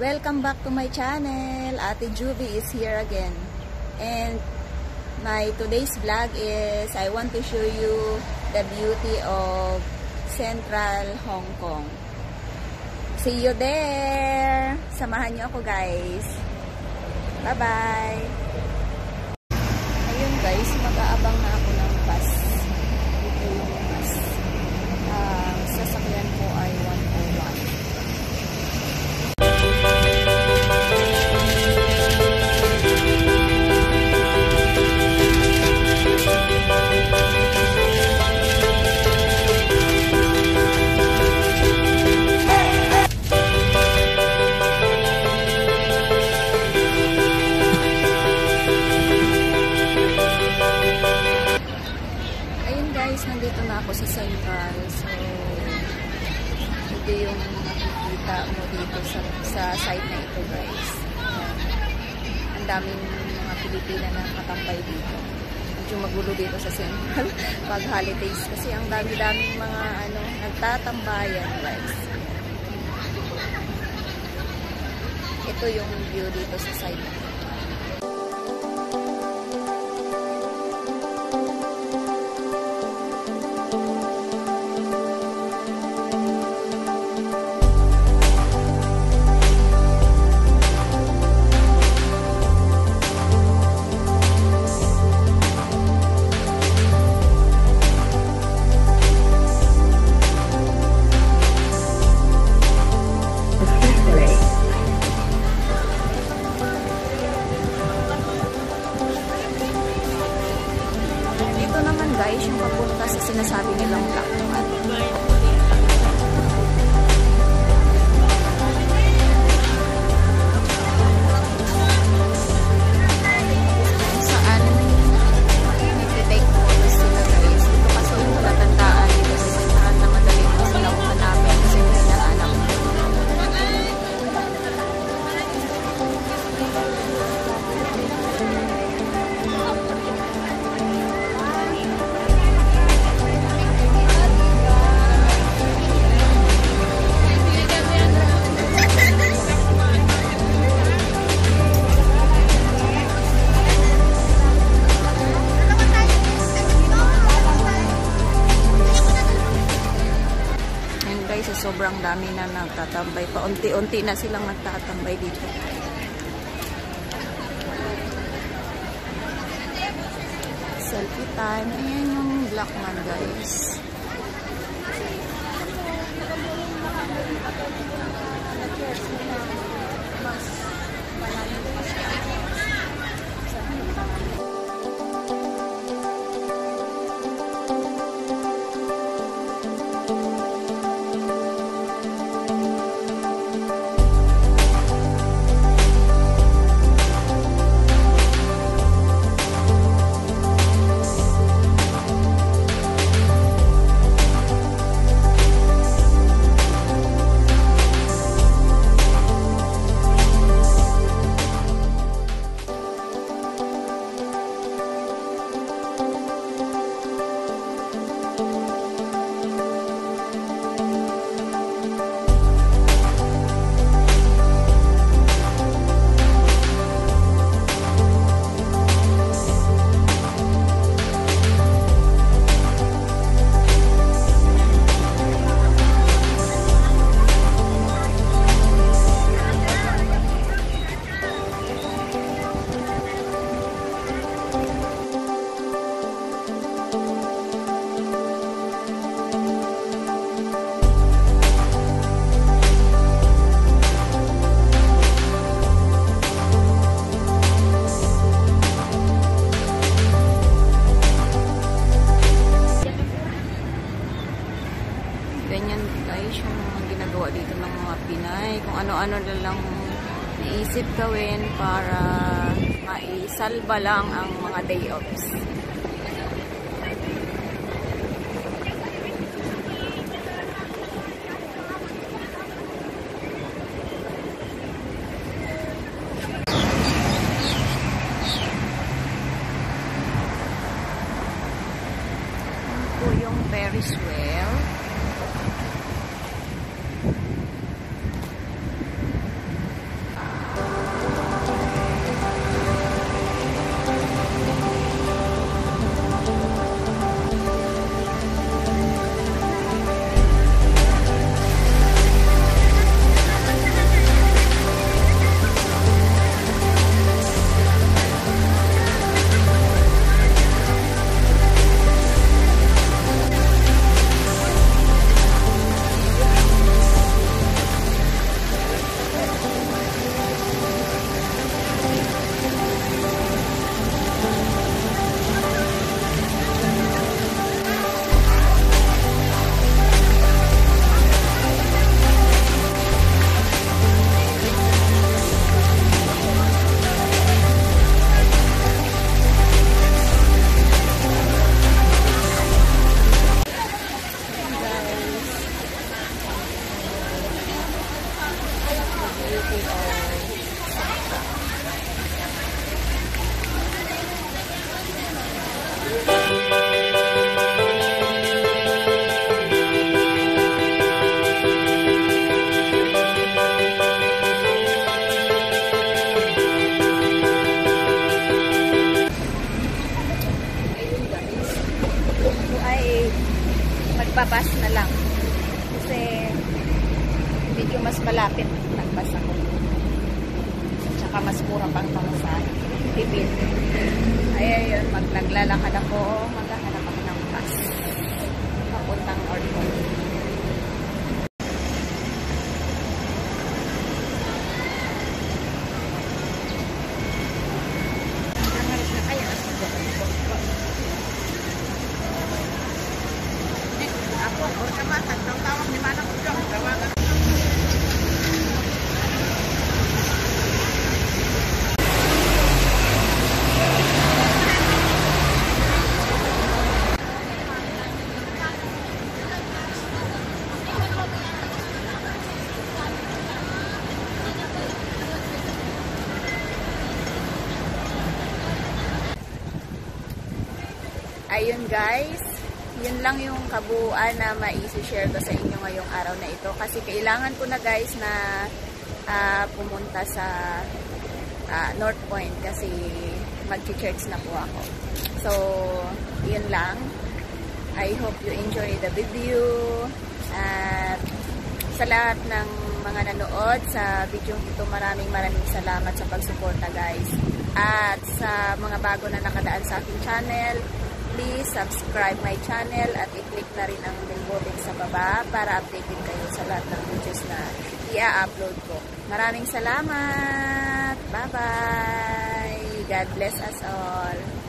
Welcome back to my channel. Ate Juby is here again. And my today's vlog is I want to show you the beauty of Central Hong Kong. See you there! Samahan niyo ako guys. Bye-bye! Ayun guys, mag-aabang na ako ng bus. Ito yung bus. Sasakyan ko ay 101. Nandito na ako sa Central. So, ito yung makikita mo dito sa site na ito guys. Ang daming mga Pilipina na nakatambay dito. Medyo magulo dito sa Central pag holidays kasi ang dami-daming mga nagtatambayan guys. Ito yung view dito sa site na ito. Guys, yung papunta sa sinasabi nilang Black Man. Saan nag-take photos sila guys. Ito kasi yung tatandaan dito sa Central na madaling mo sila hanapin kasi hinahanap. Sobrang dami na nagtatambay. Paunti-unti na silang nagtatambay dito. Selfie time. Ayan yung Black Man guys. Ganyan guys yung ginagawa dito ng mga Pinay. Kung ano-ano na lang naisip gawin para maisalba lang ang mga day offs. Ito po yung Ferris wheel. Magbabas na lang kasi medyo mas malapit nagbas ako, tsaka mas mura pang pamasahe, tipid. Ay ayun, naglalakad ako, maghahanap ako ng bus papuntang Orton. Ayun guys, yun lang yung kabuuan na mai-share ko sa inyo ngayong araw na ito. Kasi kailangan ko na guys na pumunta sa North Point kasi mag-church na po ako. So, yun lang. I hope you enjoy the video. At sa lahat ng mga nanood sa video ito, maraming salamat sa pagsuporta guys. At sa mga bago na nakadaan sa aking channel, please subscribe my channel at i-click na rin ang bell button sa baba para updated kayo sa lahat ng videos na i-upload ko. Maraming salamat! Bye-bye! God bless us all!